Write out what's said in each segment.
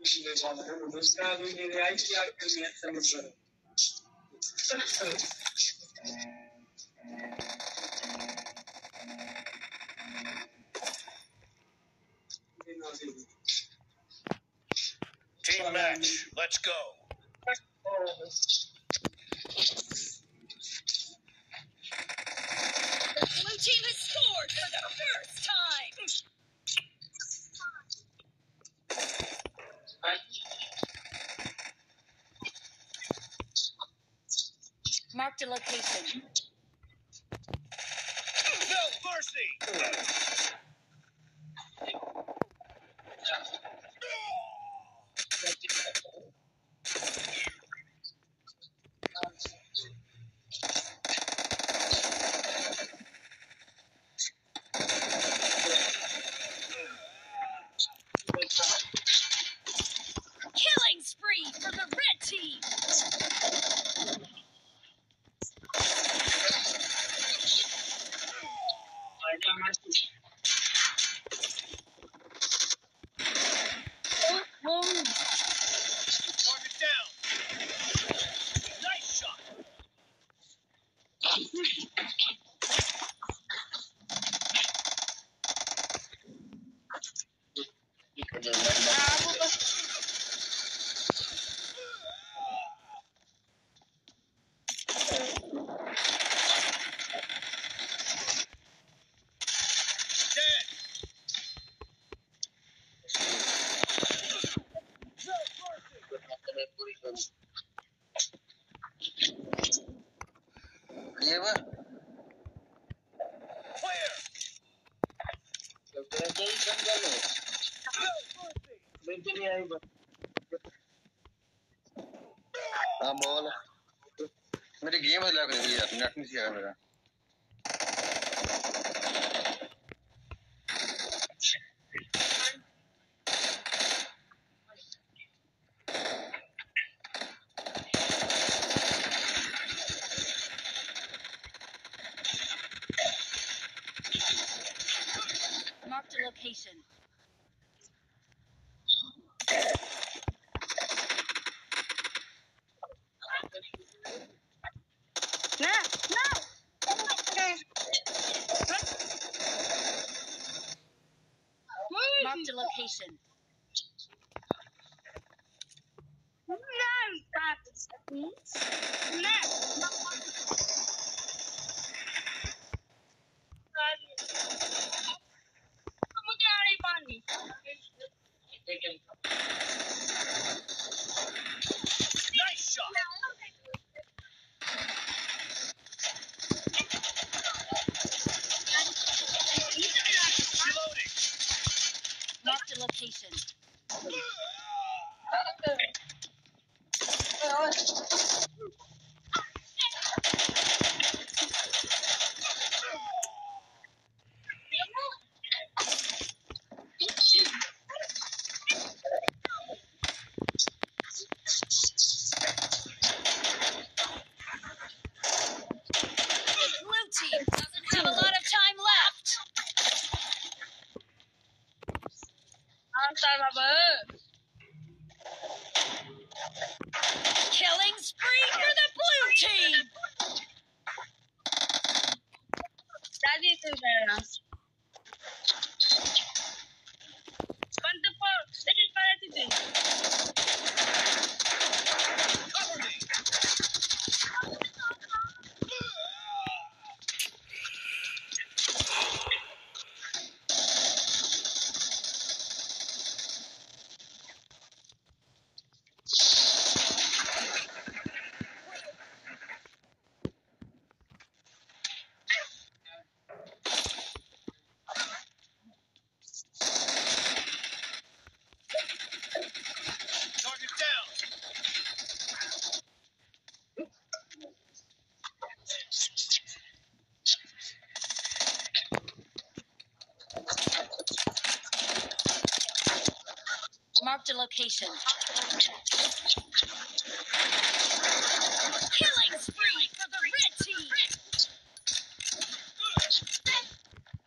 Team match, let's go. The blue team has scored for the first time. Marked a location. No mercy. Killing spree for the red team. Target down. Nice shot. Dead. Clear. हाँ बोल मेरी game लग रही है यार net नहीं चल रहा Marked a location. Marked a location. Nice shot. Reloading. Marked a location. The blue team doesn't have a lot of time left. Killing spree for the blue team. Cover me. Target down. Marked a location. Killing spree for the red team.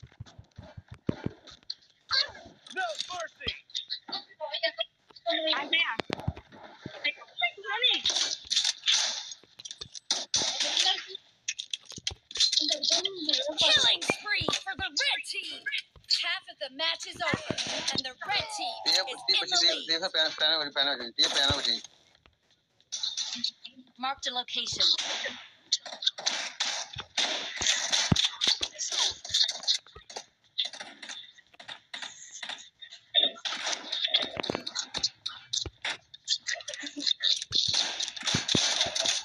No mercy. And the red team ये is in the lead. ये पैना बची Marked a location.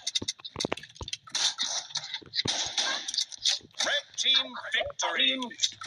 Red team victory.